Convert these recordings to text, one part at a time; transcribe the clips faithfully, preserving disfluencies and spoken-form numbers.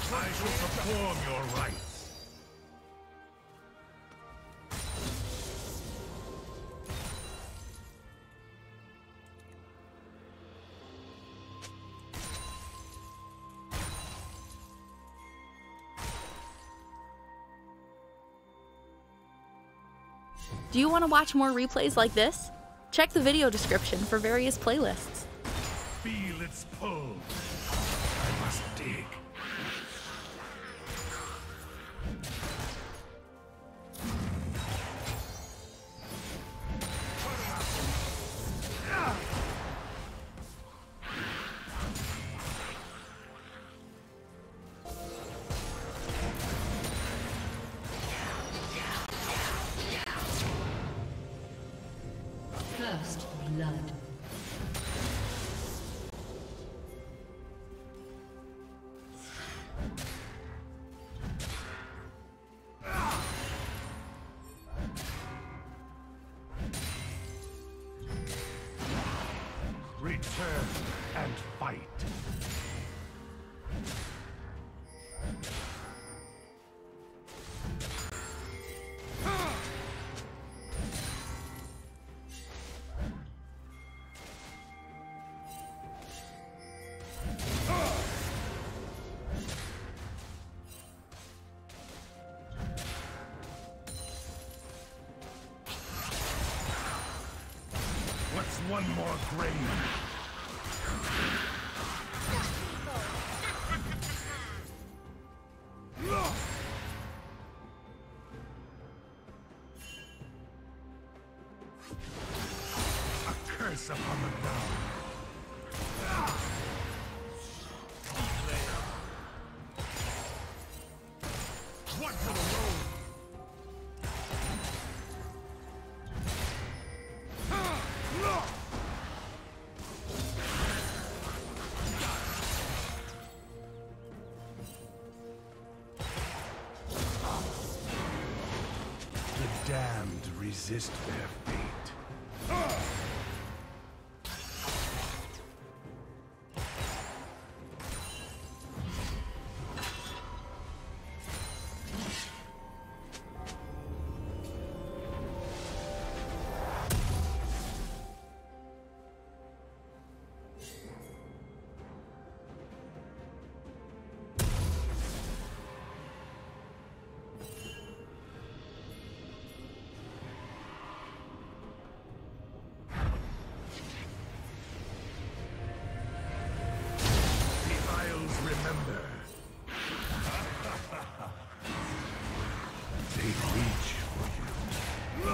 I shall perform your rites. Do you want to watch more replays like this? Check the video description for various playlists. Feel its pull. I must dig. First blood. Return and fight. What's one more grave? A curse upon the ground. What for the road? The damned resist their fate. Remember, they reach for you.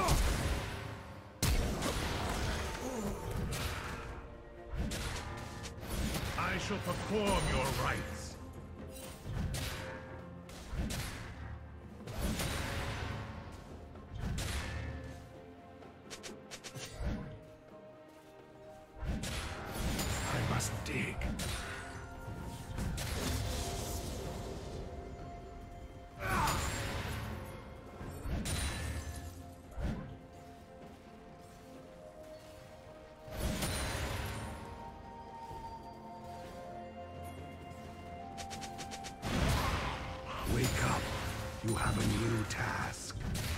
I shall perform your rites. I must dig. Wake up. You have a new task.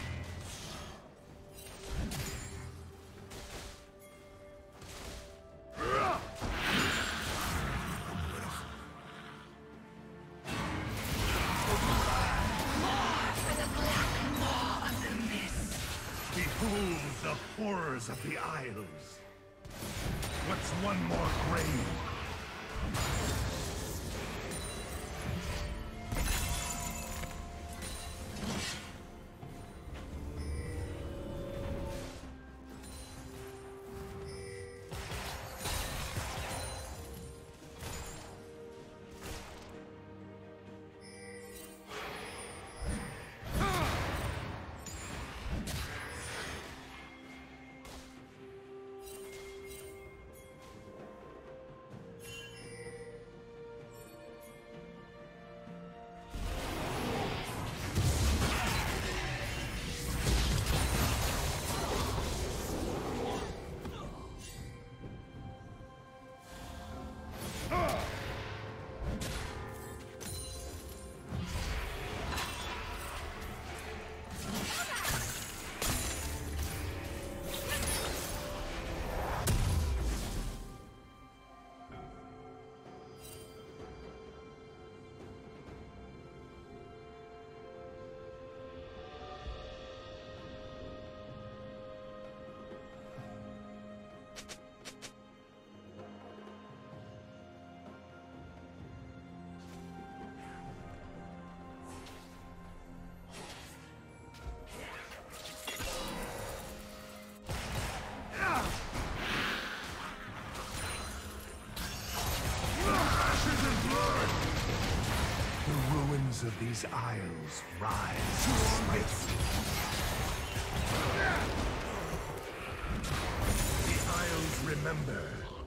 Behold the horrors of the Isles. What's one more grave? horrors of these isles rise to smite you. The isles remember.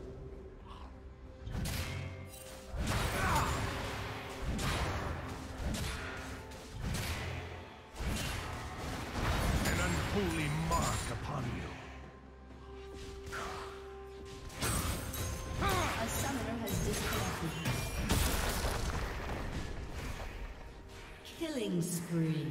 An unholy mark upon you. A summoner has disconnected. Killing spree.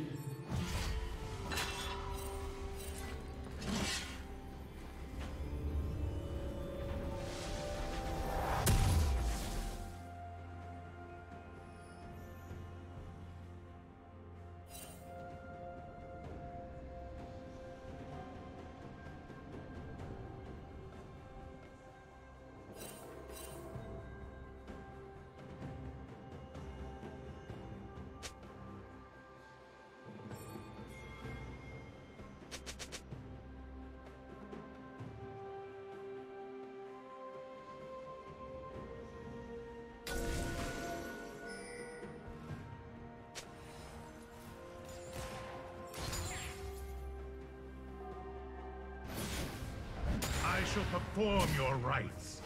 I shall perform your rites.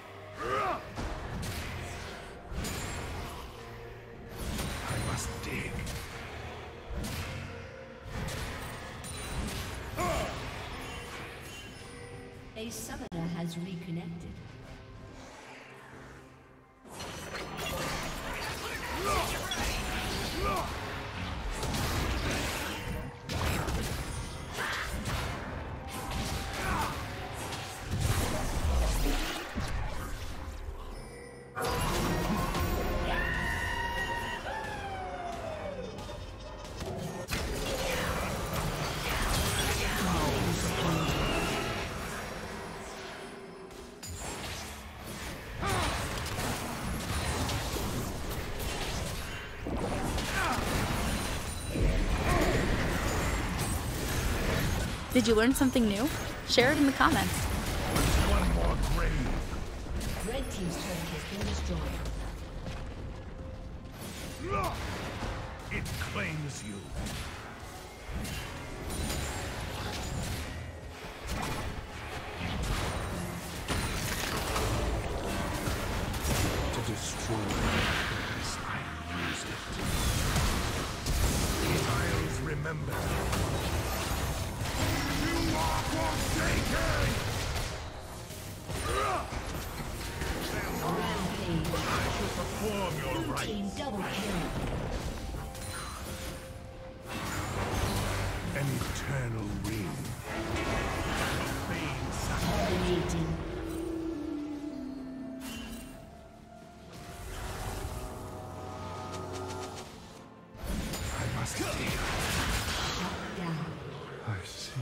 I must dig. A summoner has reconnected. Did you learn something new? Share it in the comments. One more grave. Red team's turret has been destroyed. It claims you. To destroy this, I use it. The Isles remember. You are forsaken! Rampage. I shall perform your Blue rites. team double kill. An eternal ring. Profane sacrifice. Dominating. I must dig. Shut down. I see.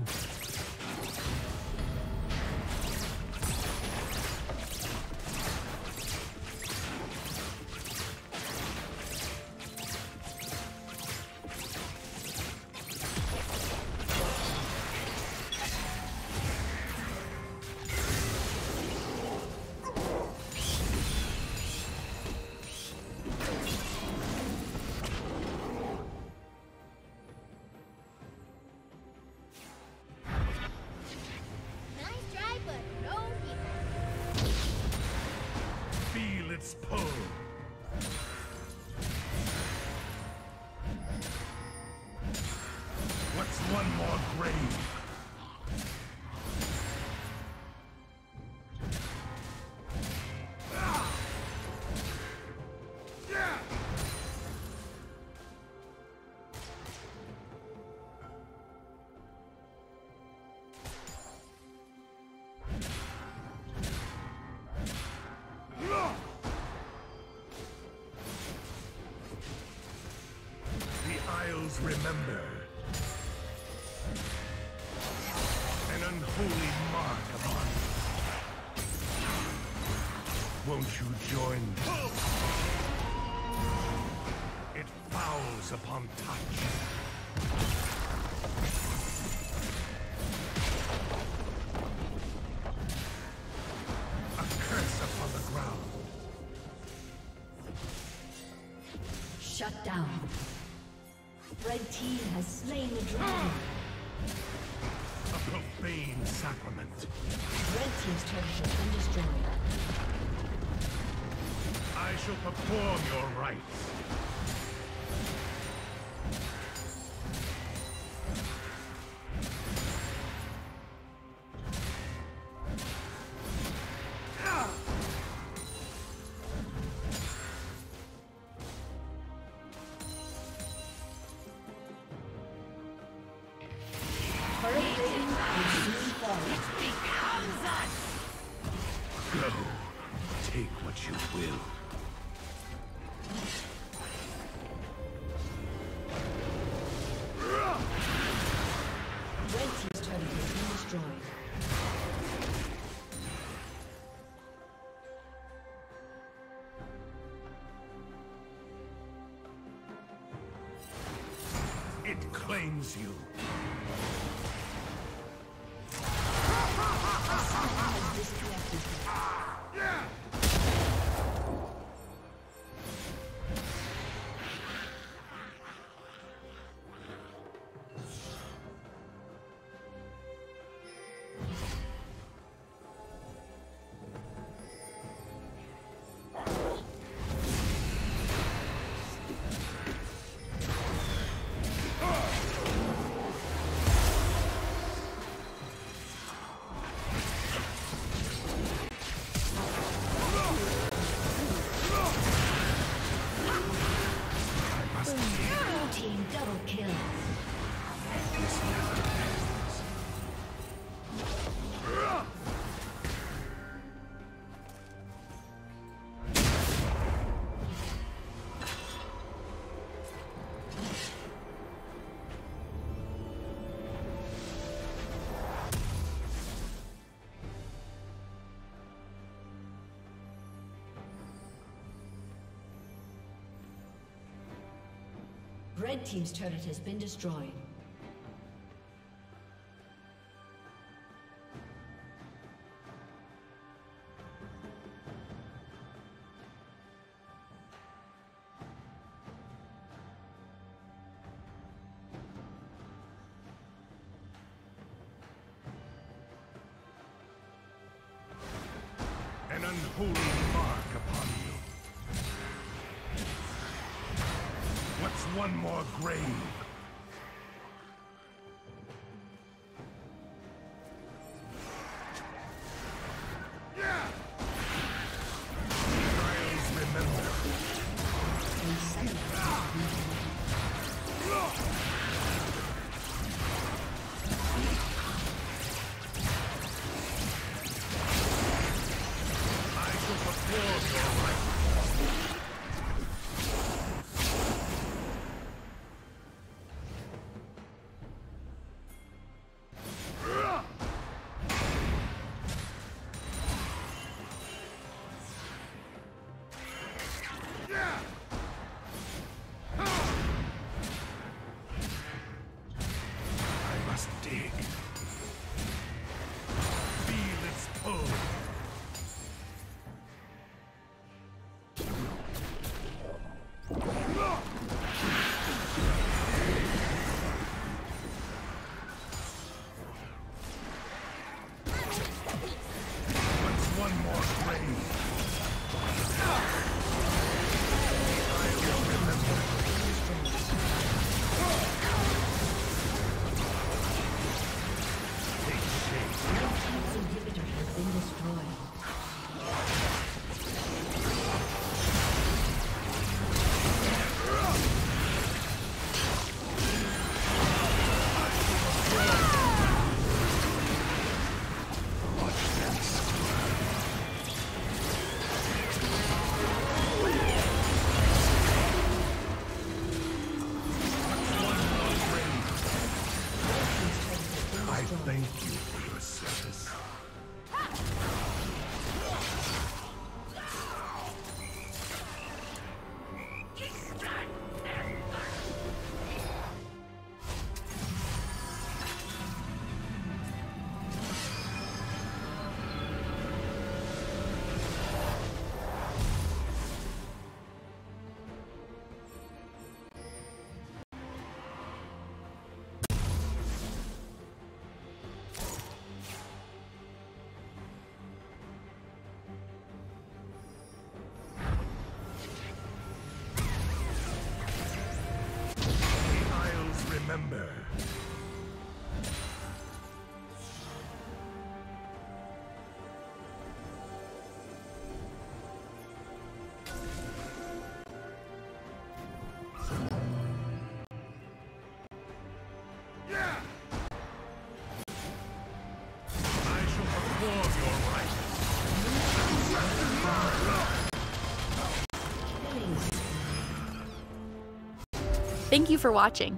Nice try, but no hit. Feel its pull. What's one more grave? Ah! Yeah! The Isles remember. An unholy mark upon you. Won't you join me? It fouls upon touch. A curse upon the ground. Shut down. Red team has slain the dragon. A profane sacrament. Red team's turret has been destroyed. I shall perform your rites. Go. Take what you will. Red team's turret has been destroyed. It claims you. Red team's turret has been destroyed. An unholy mark upon you. What's one more grave? Yeah! Trials remember. I shall perform your right. remember. Thank you for watching.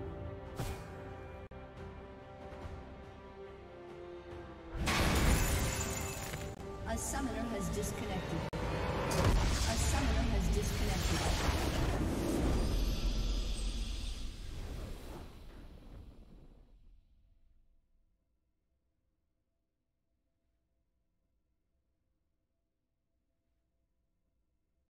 A summoner has disconnected. A summoner has disconnected.